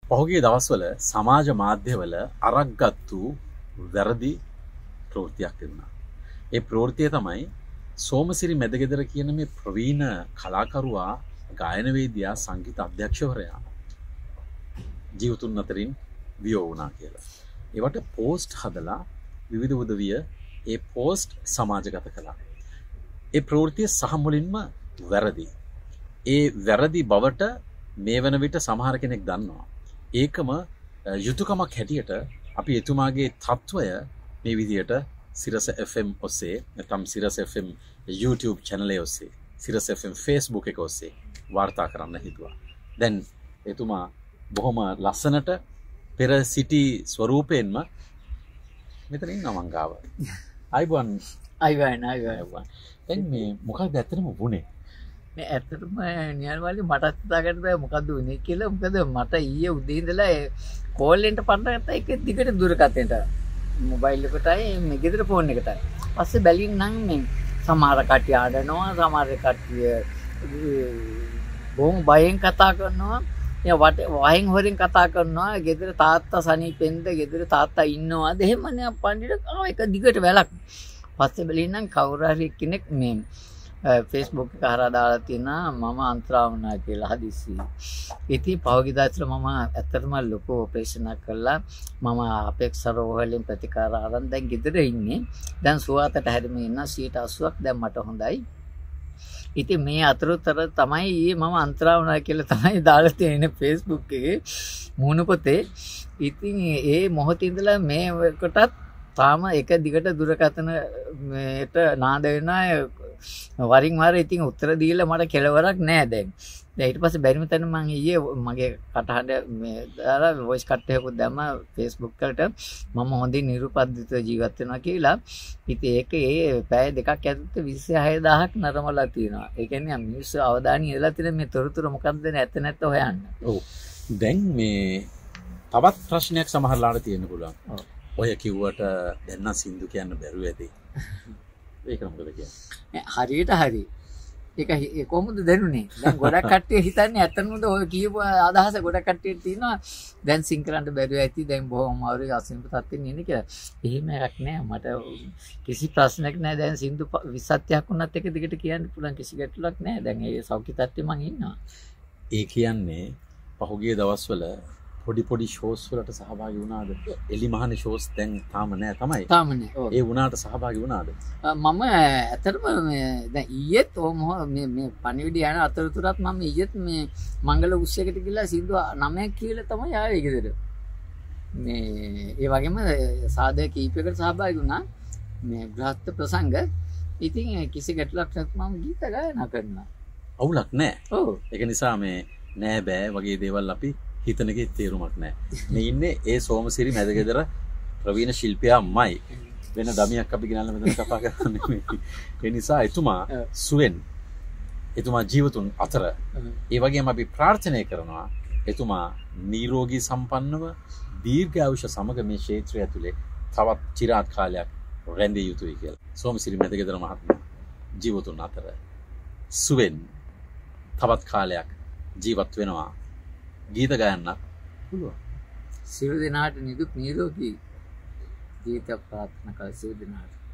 පහුගිය දවස්වල සමාජ මාධ්‍යවල අරක්ගත්තු වැරදි ප්‍රවෘත්තියක් තිබුණා. ඒ ප්‍රවෘත්තිය තමයි සෝමසිරි මැදගෙදර කියන මේ ප්‍රවීණ කලාකරුවා ගායනවේදියා සංගීත අධ්‍යක්ෂවරයා ජීවතුන් අතරින් වියෝ වුණා කියලා. ඒවට පෝස්ට් හදලා විවිධ උදවිය ඒ පෝස්ට් සමාජගත කළා. ඒ ප්‍රවෘත්තිය සහ මුලින්ම වැරදි. ඒ වැරදි බවට මේ වන විට සමහර කෙනෙක් දන්නවා. ඒකම යුතුයකමක් හැටියට අපි එතුමාගේ තත්වය මේ විදියට සිරස FM ඔස්සේ නැත්නම් සිරස FM YouTube channel එක ඔස්සේ සිරස FM Facebook එක ඔස්සේ වාර්තා කරන්න හිතුවා. දැන් එතුමා බොහොම ලස්සනට පෙර සිටි ස්වරූපයෙන්ම මෙතන ඉන්නවා මං ගාව. අයිබෝන් දැන් මේ මොකක්ද ඇත්තටම වුනේ? මේ ඇත්තටම නියල්වලි මට හිතා ගන්න බෑ මොකද්ද වුනේ කියලා. මොකද මට ඊයේ උදේ ඉඳලා කෝල් එකෙන් පටන් ගත්තා එක දිගට දුරකථනයට. මොබයිල් එකටයි මේ ගෙදර ෆෝන් එකටයි. පස්සේ බැලින්නම් මේ සමහර කට්ටිය ආඩනවා, සමහර කට්ටිය බොහොම බයෙන් කතා කරනවා. වහින් හොරින් කතා කරනවා. ගෙදර තාත්තා සනීපෙන්ද, ගෙදර තාත්තා ඉන්නවාද එහෙමනේ පණ්ඩිත එක දිගට වැලක්. පස්සේ බැලින්නම් කවුරු හරි කෙනෙක් මේ Facebook එක හරහා දාලා තියෙනවා මම අන්තරා වුණා කියලා හදිස්සි. ඉතින් පහුගිය දවස්වල මම ඇත්තටම ලොකු ඔපරේෂන් එකක් කළා. මම අපේක්ෂා රෝග වලින් ප්‍රතිකාර අරන් දැන් ගෙදර ඉන්නේ. දැන් සුවතට හැරිම ඉන්න 80%ක් දැන් මට හොඳයි. ඉතින් මේ අතරතර තමයි ඊයේ මම අන්තරා වුණා කියලා තමයි දාලා තියෙන්නේ Facebook එකේ මුණු පොතේ. ඉතින් ඒ මොහොතේ ඉඳලා මේකටත් තාම එක දිගට දුරකථන මේට නාද වෙනවා වරින් වර. ඉතින් උත්තර දීලා මට කෙලවරක් නෑ දැන්. දැන් ඊට පස්සේ බැරිම තැන මම ඊයේ මගේ කටහඬ මේ දාලා වොයිස් කට් එකකුත් දැම්මා Facebook එකට මම හොඳින් නිරුපද්දිත ජීවත් වෙනවා කියලා. ඉතින් ඒ පැය දෙකක් ඇතුළත 26000ක් නරමලා තියෙනවා. ඒ කියන්නේ මිනිස්සු අවධානය යොදලා තියෙන මේ තොරතුරු මොකක්ද නැත්ත නැත්ත හොයන්න. ඔව්. දැන් මේ තවත් ප්‍රශ්නයක් සමහරලාට තියෙන්න පුළුවන්. ඔය කිව්වට දැන් නම් සින්දු කියන්න බැරුව ඇති. ඒක මොකද කියන්නේ? හරියට හරි. ඒක කොහොමද දැනුනේ? දැන් ගොඩක් කට්ටිය හිතන්නේ ඇත්තටම ඔය කියපු අදහස ගොඩක් කට්ටියට තියෙනවා. දැන් සිං කරන්න බැරුව ඇති. දැන් බොහොම අමාරුයි අසින්ප තත්ත්වෙන් ඉන්නේ කියලා. එහෙම එකක් නෑ. මට කිසි ප්‍රශ්නයක් නෑ. දැන් සින්දු 20ක් වුණත් එක දිගට කියන්න පුළුවන් කිසි ගැටලුවක් නෑ. දැන් ඒ සෞඛ්‍ය තත්ත්වෙ මං ඉන්නවා. ඒ කියන්නේ පහුගිය දවස්වල පොඩි ෂෝස් වලට සහභාගී වුණාද? එලිමහනේ ෂෝස් දැන් තාම නෑ තමයි. තාම නෑ. ඔව්. ඒ වුණාට සහභාගී වුණාද? මම ඇත්තටම දැන් ඊයේත් මේ පණිවිඩය යන අතරතුරත් මම ඊයේත් මේ මංගල උත්සවයකට ගිහලා සින්දු 9ක් කියලා තමයි ආවේ ගෙදර. මේ ඒ වගේම සාදය කීපයකට සහභාගී වුණා. මේ ග්‍රහස්ත ප්‍රසංග. ඉතින් කිසි ගැටලුවක් නැත්නම් මම ගීත ගායනා කරනවා. අවුලක් නෑ. ඔව්. ඒක නිසා මේ නෑ බෑ වගේ දේවල් අපි හිතනකේ තේරුමක් නෑ. මේ ඉන්නේ ඒ සෝමසිරි මැදගෙදර ප්‍රවීණ ශිල්පියාමයි. වෙන දමියක් අපි ගෙනල්ලා මෙතන කතා කරන්නේ. ඒ නිසා එතුමා සුවෙන් එතුමා ජීවතුන් අතර ඒ වගේම අපි ප්‍රාර්ථනා කරනවා එතුමා නිරෝගී සම්පන්නව දීර්ඝායුෂ සමග මේ ක්ෂේත්‍රය ඇතුලේ තවත් চিරාත් කාලයක් රැඳිය යුතුයි කියලා. සෝමසිරි මැදගෙදර මහත්මයා ජීවතුන් අතර සුවෙන් තවත් කාලයක් ජීවත් වෙනවා. ගීත ගයන්න පුළුවන්. සියලු දෙනාට නිදුක් නිරෝගී ජීවිත ප්‍රාර්ථනා කළ සියලු දෙනාට